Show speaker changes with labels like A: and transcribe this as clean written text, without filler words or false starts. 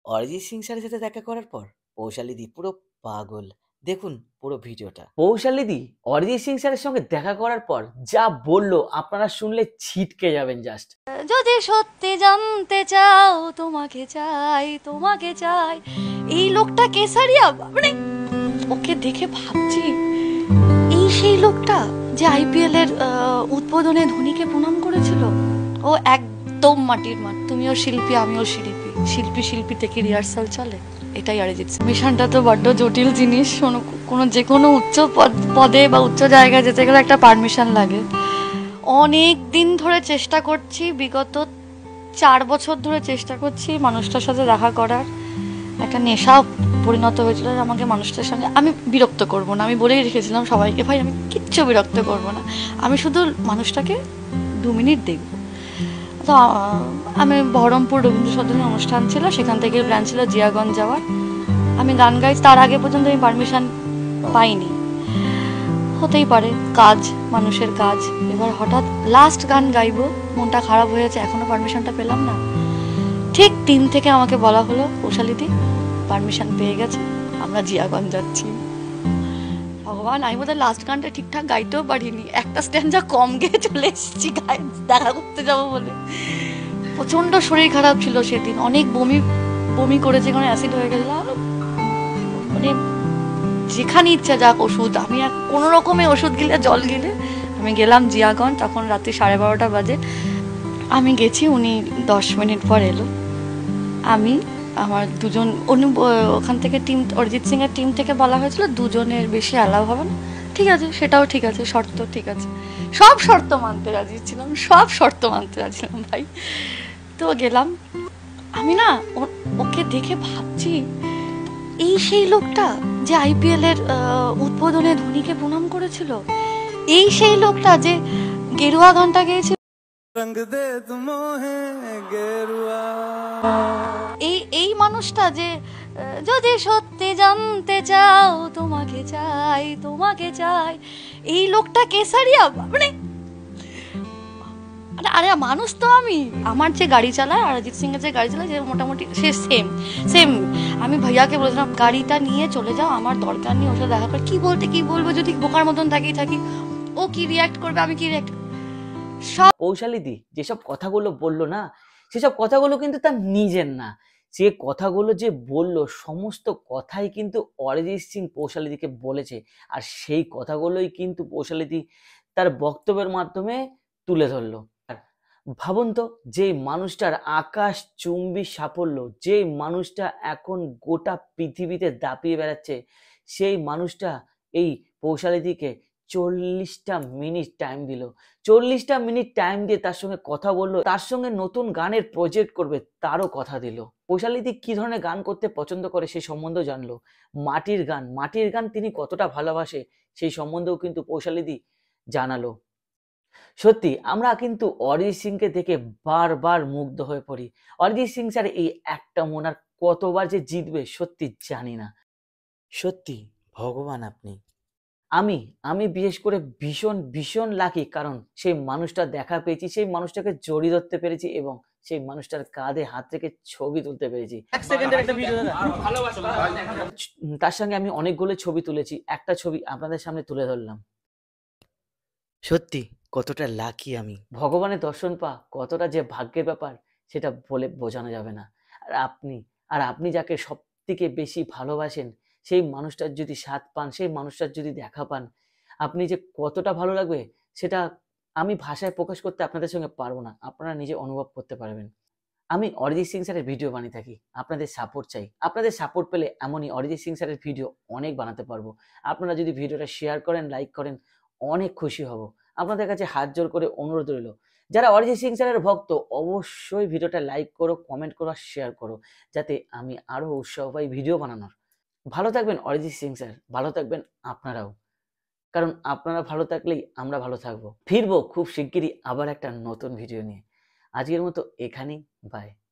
A: অরিজিৎ সিং স্যারের সাথে দেখা করার পর পৌশালিদি পুরো পাগল। দেখুন পুরো ভিডিওটা। পৌশালিদি অরিজিৎ সিং স্যারের সঙ্গে দেখা করার পর যা বললো আপনারা শুনলে ছিটকে যাবেন জাস্ট।
B: যদি সত্যি জানতে চাও তোমাকে চাই তোমাকে চাই, এই লোকটা কেসারিয়া, মানে ওকে দেখে ভাবছি এই সেই লোকটা যে আইপিএল এর উদ্বোধনে ধোনিকে প্রণাম করেছিল। ও একদম মাটির মাঠ। তুমিও শিল্পী আমিও শিল্পী, শিল্পী শিল্পী থেকে রিহার্সাল চলে, এটাই অরিজিৎ সিং। মিশনটা তো বড্ড জটিল জিনিস। যে কোনো উচ্চ পদে বা উচ্চ জায়গায় যেতে গেলে একটা পারমিশন লাগে। অনেক দিন ধরে চেষ্টা করছি, বিগত 4 বছর ধরে চেষ্টা করছি মানুষটার সাথে দেখা করার। একটা নেশা পরিণত হয়েছিল আমাকে মানুষটার সঙ্গে। আমি বিরক্ত করব না, আমি বলেই রেখেছিলাম সবাইকে, ভাই আমি কিচ্ছু বিরক্ত করব না, আমি শুধু মানুষটাকে 2 মিনিট দেখব। তো আমি বহরমপুর রবীন্দ্র সদনে অনুষ্ঠান ছিল, সেখান থেকে প্ল্যান ছিল জিয়াগঞ্জ যাওয়ার। আমি গান গাই, তার আগে পর্যন্ত আমি পারমিশন পাইনি। হতেই পারে, কাজ, মানুষের কাজ। এবার হঠাৎ লাস্ট গান গাইবো, মনটা খারাপ হয়েছে, এখনো পারমিশনটা পেলাম না। ঠিক টিম থেকে আমাকে বলা হলো, পৌশালিদি পারমিশন পেয়ে গেছে, আমরা জিয়াগঞ্জ যাচ্ছি। ভগবান, আমি বোধহয় লাস্ট গানটা ঠিকঠাক গাইতেও পারিনি, একটা স্ট্যান্ডা কম গেয়ে চলে এসেছি দেখা করতে যাবো বলে। প্রচন্ড শরীর খারাপ ছিল সেদিন, অনেক বমি করেছে, কারণ অ্যাসিড হয়ে গেছিল। মানে যেখানে ইচ্ছা যাক ওষুধ, আমি কোনো রকমে ওষুধ গিলে জল গিলে আমি গেলাম জিয়াগঞ্জ। তখন রাত্রি 12:30 বাজে আমি গেছি, উনি 10 মিনিট পর এলো। আমি আমার দুজন, ওখান থেকে টিম, অরিজিৎ সিং এর টিম থেকে বলা হয়েছিল 2 জনের বেশি অ্যালাউ হবে না। ঠিক আছে, সেটাও ঠিক আছে, শর্ত ঠিক আছে, সব শর্ত মানতে রাজি ছিলাম, সব শর্ত মানতে রাজি ছিলাম ভাই। তো গেলাম। আমি না ওকে দেখে ভাবছি এই সেই লোকটা যে আইপিএল এর উদ্বোধনে ধোনিকে প্রণাম করেছিল, এই সেই লোকটা যে গেরুয়া গানটা গেয়েছিল। এই মানুষটা যে যদি সত্যি জানতে চাও তোমাকে চাই তোমাকে চাই, এই লোকটা কেসারিয়া, মানে আরে মানুষ তো আমি। আমার যে গাড়ি চালায়, অরিজিৎ সিং এর যে গাড়ি চালায়, যে মোটামুটি সে সেম সেম। আমি ভাইয়াকে বলেছিলাম গাড়িটা নিয়ে চলে যাও, আমার দরকার নেই ওর সাথে দেখা করে। কি বলবো যদি বোকার মতন তাকিয়ে থাকি, ও কি রিয়াক্ট করবে, আমি কি রিয়াক্ট।
A: পৌশালিদি যেসব কথাগুলো বললো না, সেসব কথাগুলো কিন্তু তার নিজের না। যে কথাগুলো যে বললো, সমস্ত কথাই কিন্তু অরিজিৎ সিং পৌশালিদিকে বলেছে। আর সেই কথাগুলোই কিন্তু পৌশালিদি তার বক্তব্যের মাধ্যমে তুলে ধরলো। ভাবুন তো, যে মানুষটার আকাশ চুম্বী সাফল্য, যে মানুষটা এখন গোটা পৃথিবীতে দাপিয়ে বেড়াচ্ছে, সেই মানুষটা এই পৌশালিদিকে 40টা মিনিট টাইম দিল। 40টা মিনিট টাইম দিয়ে তার সঙ্গে কথা বললো, তার সঙ্গে নতুন গানের প্রজেক্ট করবে তারও কথা দিল। পৌশালিদি কি ধরনের গান করতে পছন্দ করে সেই সম্বন্ধেও জানলো। মাটির গান তিনি কতটা ভালোবাসে সেই সম্বন্ধেও কিন্তু পৌশালিদি জানালো। সত্যি আমরা কিন্তু অরিজিৎ সিংকে দেখে বারবার মুগ্ধ হয়ে পড়ি। অরিজিৎ সিং স্যার এই একটা মন আর কতবার যে জিতবে সত্যি জানি না। সত্যি ভগবান আপনি। আমি বিশেষ করে ভীষণ লাকি, কারণ সেই মানুষটা দেখা পেয়েছি, সেই মানুষটাকে জড়িয়ে ধরতে পেরেছি এবং সেই মানুষটার কাঁধে হাত রেখে ছবি তুলতে পেরেছি। এক সেকেন্ডের একটা ভিডিও, তার সঙ্গে আমি অনেকগুলো ছবি তুলেছি, একটা ছবি আপনাদের সামনে তুলে ধরলাম। সত্যি কতটা লাকি আমি, ভগবানের দর্শন পা কতটা যে ভাগ্যের ব্যাপার সেটা বলে বোঝানো যাবে না। আর আপনি যাকে সব থেকে বেশি ভালোবাসেন, সেই মানুষটার যদি স্বাদ পান, সেই মানুষটার যদি দেখা পান, আপনি যে কতটা ভালো লাগবে সেটা আমি ভাষায় প্রকাশ করতে আপনাদের সঙ্গে পারবো না, আপনারা নিজে অনুভব করতে পারবেন। আমি অরিজিৎ সিং স্যারের ভিডিও বানিয়ে থাকি, আপনাদের সাপোর্ট চাই। আপনাদের সাপোর্ট পেলে এমনই অরিজিৎ সিং স্যারের ভিডিও অনেক বানাতে পারবো। আপনারা যদি ভিডিওটা শেয়ার করেন, লাইক করেন, অনেক খুশি হব। আপনাদের কাছে হাত জোর করে অনুরোধ রইল, যারা অরিজিৎ সিং স্যারের ভক্ত অবশ্যই ভিডিওটা লাইক করো, কমেন্ট করো, শেয়ার করো, যাতে আমি আরো উৎসাহ পাই ভিডিও বানানোর। ভালো থাকবেন অরিজিৎ সিং স্যার, ভালো থাকবেন আপনারাও, কারণ আপনারা ভালো থাকলেই আমরা ভালো থাকবো। ফিরবো খুব শিগগিরই আবার একটা নতুন ভিডিও নিয়ে। আজকের মতো এখানেই, বাই।